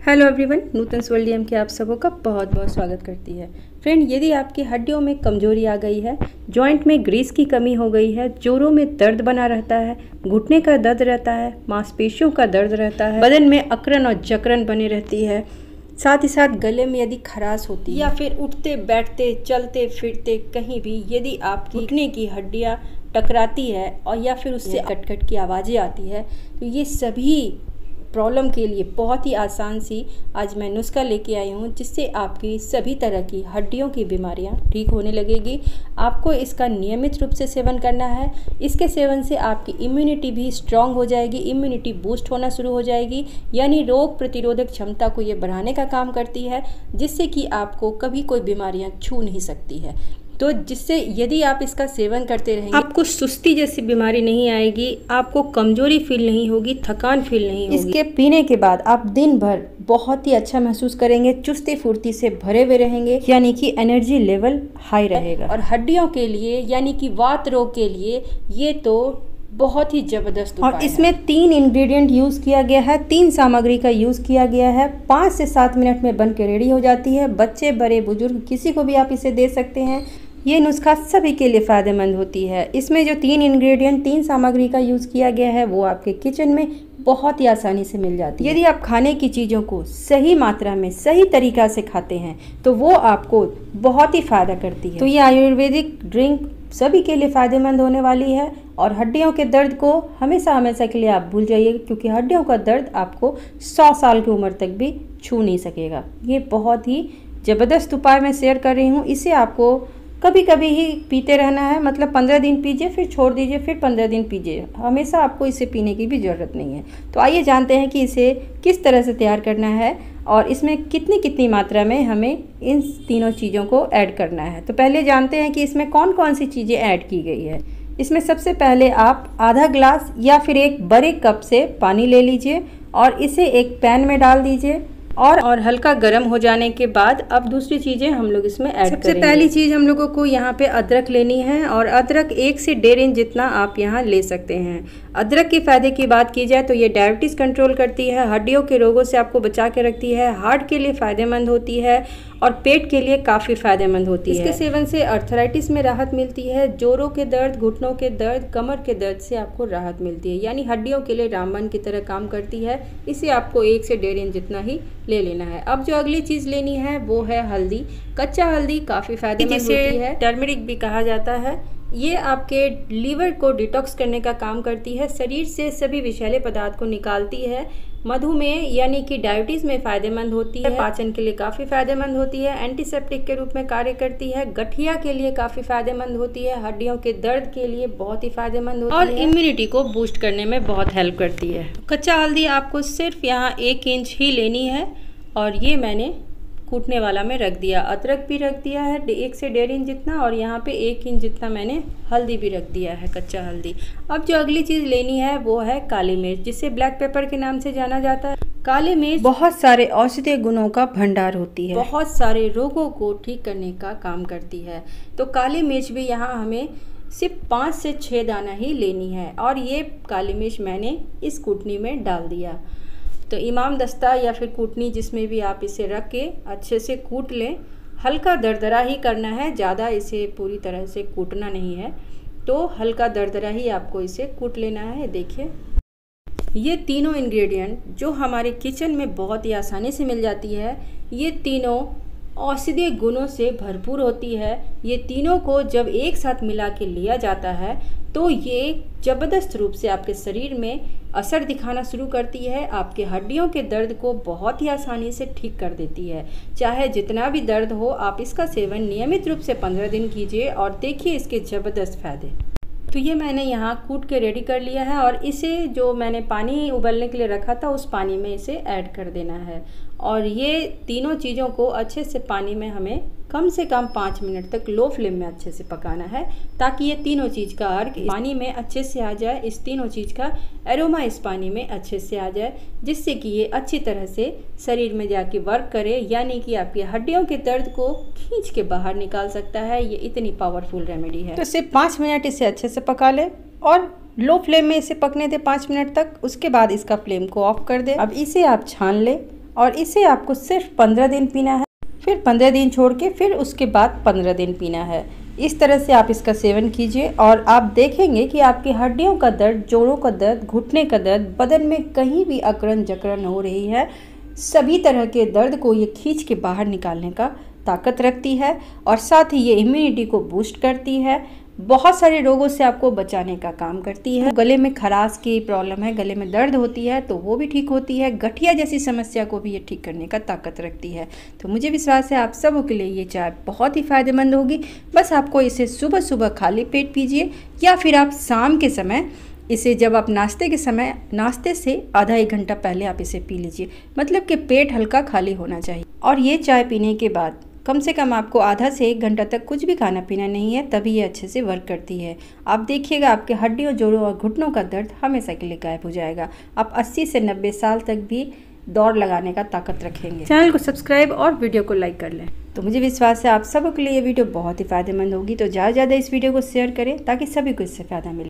Hello everyone, नूतन स्वर्ल्डियम के आप सबों का बहुत बहुत स्वागत करती है। फ्रेंड, यदि आपकी हड्डियों में कमजोरी आ गई है, जॉइंट में ग्रीस की कमी हो गई है, जोड़ों में दर्द बना रहता है, घुटने का दर्द रहता है, मांसपेशियों का दर्द रहता है, बदन में अकड़न और जकड़न बनी रहती है, साथ ही साथ गले में यदि खराश होती है या फिर उठते बैठते चलते फिरते कहीं भी यदि आपकी घुटने की हड्डियाँ टकराती है और या फिर उससे कट की आवाज़ें आती है, तो ये सभी प्रॉब्लम के लिए बहुत ही आसान सी आज मैं नुस्खा लेके आई हूँ, जिससे आपकी सभी तरह की हड्डियों की बीमारियाँ ठीक होने लगेगी। आपको इसका नियमित रूप से सेवन करना है। इसके सेवन से आपकी इम्यूनिटी भी स्ट्रांग हो जाएगी, इम्यूनिटी बूस्ट होना शुरू हो जाएगी, यानी रोग प्रतिरोधक क्षमता को ये बढ़ाने का काम करती है, जिससे कि आपको कभी कोई बीमारियाँ छू नहीं सकती है। तो जिससे यदि आप इसका सेवन करते रहेंगे, आपको सुस्ती जैसी बीमारी नहीं आएगी, आपको कमजोरी फील नहीं होगी, थकान फील नहीं होगी। इसके पीने के बाद आप दिन भर बहुत ही अच्छा महसूस करेंगे, चुस्ती फुर्ती से भरे हुए रहेंगे, यानी कि एनर्जी लेवल हाई रहेगा। और हड्डियों के लिए यानी कि वात रोग के लिए ये तो बहुत ही जबरदस्त उपाय है। और इसमें 3 इंग्रेडिएंट यूज़ किया गया है, 3 सामग्री का यूज़ किया गया है। 5 से 7 मिनट में बन के रेडी हो जाती है। बच्चे, बड़े, बुजुर्ग किसी को भी आप इसे दे सकते हैं। ये नुस्खा सभी के लिए फ़ायदेमंद होती है। इसमें जो 3 इंग्रेडिएंट, 3 सामग्री का यूज़ किया गया है, वो आपके किचन में बहुत ही आसानी से मिल जाती है। यदि आप खाने की चीज़ों को सही मात्रा में, सही तरीक़ा से खाते हैं, तो वो आपको बहुत ही फ़ायदा करती है। तो ये आयुर्वेदिक ड्रिंक सभी के लिए फ़ायदेमंद होने वाली है। और हड्डियों के दर्द को हमेशा हमेशा के लिए आप भूल जाइए, क्योंकि हड्डियों का दर्द आपको 100 साल की उम्र तक भी छू नहीं सकेगा। ये बहुत ही ज़बरदस्त उपाय मैं शेयर कर रही हूँ। इसे आपको कभी कभी ही पीते रहना है, मतलब 15 दिन पीजिए, फिर छोड़ दीजिए, फिर 15 दिन पीजिए। हमेशा आपको इसे पीने की भी ज़रूरत नहीं है। तो आइए जानते हैं कि इसे किस तरह से तैयार करना है और इसमें कितनी कितनी मात्रा में हमें इन तीनों चीज़ों को ऐड करना है। तो पहले जानते हैं कि इसमें कौन कौन सी चीज़ें ऐड की गई है। इसमें सबसे पहले आप आधा ग्लास या फिर एक बड़े कप से पानी ले लीजिए और इसे एक पैन में डाल दीजिए और हल्का गर्म हो जाने के बाद अब दूसरी चीज़ें हम लोग इसमें ऐड करेंगे। सबसे पहली चीज़ हम लोगों को यहाँ पे अदरक लेनी है और अदरक 1 से 1.5 इंच जितना आप यहाँ ले सकते हैं। अदरक के फ़ायदे की बात की जाए तो ये डायबिटीज़ कंट्रोल करती है, हड्डियों के रोगों से आपको बचा के रखती है, हार्ट के लिए फ़ायदेमंद होती है और पेट के लिए काफ़ी फ़ायदेमंद होती है। इसके सेवन से अर्थराइटिस में राहत मिलती है, जोड़ों के दर्द, घुटनों के दर्द, कमर के दर्द से आपको राहत मिलती है, यानी हड्डियों के लिए रामबाण की तरह काम करती है। इसे आपको 1 से 1.5 इंच जितना ही ले लेना है। अब जो अगली चीज़ लेनी है वो है हल्दी। कच्चा हल्दी काफ़ी फायदेमंद होती है, टर्मरिक भी कहा जाता है। ये आपके लीवर को डिटॉक्स करने का काम करती है, शरीर से सभी विषैले पदार्थ को निकालती है। मधुमेह यानी कि डायबिटीज़ में फ़ायदेमंद होती है, पाचन के लिए काफ़ी फ़ायदेमंद होती है, एंटीसेप्टिक के रूप में कार्य करती है, गठिया के लिए काफ़ी फ़ायदेमंद होती है, हड्डियों के दर्द के लिए बहुत ही फ़ायदेमंद होती है और इम्यूनिटी को बूस्ट करने में बहुत हेल्प करती है। कच्चा हल्दी आपको सिर्फ यहाँ 1 इंच ही लेनी है और ये मैंने कूटने वाला में रख दिया। अदरक भी रख दिया है 1 से 1.5 इंच जितना और यहाँ पे 1 इंच जितना मैंने हल्दी भी रख दिया है, कच्चा हल्दी। अब जो अगली चीज़ लेनी है वो है काली मिर्च, जिसे ब्लैक पेपर के नाम से जाना जाता है। काली मिर्च बहुत सारे औषधीय गुणों का भंडार होती है, बहुत सारे रोगों को ठीक करने का काम करती है। तो काली मिर्च भी यहाँ हमें सिर्फ 5 से 6 दाना ही लेनी है और ये काली मिर्च मैंने इस कूटनी में डाल दिया। तो इमाम दस्ता या फिर कूटनी जिसमें भी आप इसे रख के अच्छे से कूट लें। हल्का दरदरा ही करना है, ज़्यादा इसे पूरी तरह से कूटना नहीं है, तो हल्का दरदरा ही आपको इसे कूट लेना है। देखिए, ये तीनों इंग्रेडिएंट जो हमारे किचन में बहुत ही आसानी से मिल जाती है, ये तीनों औषधीय गुणों से भरपूर होती है। ये तीनों को जब एक साथ मिला के लिया जाता है तो ये ज़बरदस्त रूप से आपके शरीर में असर दिखाना शुरू करती है, आपके हड्डियों के दर्द को बहुत ही आसानी से ठीक कर देती है। चाहे जितना भी दर्द हो, आप इसका सेवन नियमित रूप से 15 दिन कीजिए और देखिए इसके ज़बरदस्त फ़ायदे। तो ये मैंने यहाँ कूट के रेडी कर लिया है और इसे जो मैंने पानी उबलने के लिए रखा था उस पानी में इसे ऐड कर देना है और ये तीनों चीज़ों को अच्छे से पानी में हमें कम से कम 5 मिनट तक लो फ्लेम में अच्छे से पकाना है, ताकि ये तीनों चीज़ का अर्क पानी में अच्छे से आ जाए, इस तीनों चीज़ का एरोमा इस पानी में अच्छे से आ जाए, जिससे कि ये अच्छी तरह से शरीर में जाके वर्क करे, यानी कि आपकी हड्डियों के दर्द को खींच के बाहर निकाल सकता है। ये इतनी पावरफुल रेमेडी है। तो सिर्फ 5 मिनट इसे अच्छे से पका ले और लो फ्लेम में इसे पकने दे 5 मिनट तक। उसके बाद इसका फ्लेम को ऑफ कर दे। अब इसे आप छान ले और इसे आपको सिर्फ 15 दिन पीना है, फिर 15 दिन छोड़ के फिर उसके बाद 15 दिन पीना है। इस तरह से आप इसका सेवन कीजिए और आप देखेंगे कि आपकी हड्डियों का दर्द, जोड़ों का दर्द, घुटने का दर्द, बदन में कहीं भी अकड़न जकड़न हो रही है, सभी तरह के दर्द को ये खींच के बाहर निकालने का ताकत रखती है और साथ ही ये इम्यूनिटी को बूस्ट करती है, बहुत सारे रोगों से आपको बचाने का काम करती है। गले में खराश की प्रॉब्लम है, गले में दर्द होती है तो वो भी ठीक होती है, गठिया जैसी समस्या को भी ये ठीक करने का ताकत रखती है। तो मुझे विश्वास है आप सबों के लिए ये चाय बहुत ही फ़ायदेमंद होगी। बस आपको इसे सुबह सुबह खाली पेट पीजिए या फिर आप शाम के समय इसे, जब आप नाश्ते के समय, नाश्ते से आधा 1 घंटा पहले आप इसे पी लीजिए, मतलब कि पेट हल्का खाली होना चाहिए। और ये चाय पीने के बाद कम से कम आपको आधा से 1 घंटा तक कुछ भी खाना पीना नहीं है, तभी ये अच्छे से वर्क करती है। आप देखिएगा आपके हड्डियों, जोड़ों और घुटनों का दर्द हमेशा के लिए गायब हो जाएगा। आप 80 से 90 साल तक भी दौड़ लगाने का ताकत रखेंगे। चैनल को सब्सक्राइब और वीडियो को लाइक कर लें। तो मुझे विश्वास है आप सबों के लिए ये वीडियो बहुत ही फ़ायदेमंद होगी। तो ज़्यादा से ज़्यादा इस वीडियो को शेयर करें ताकि सभी को इससे फ़ायदा मिले।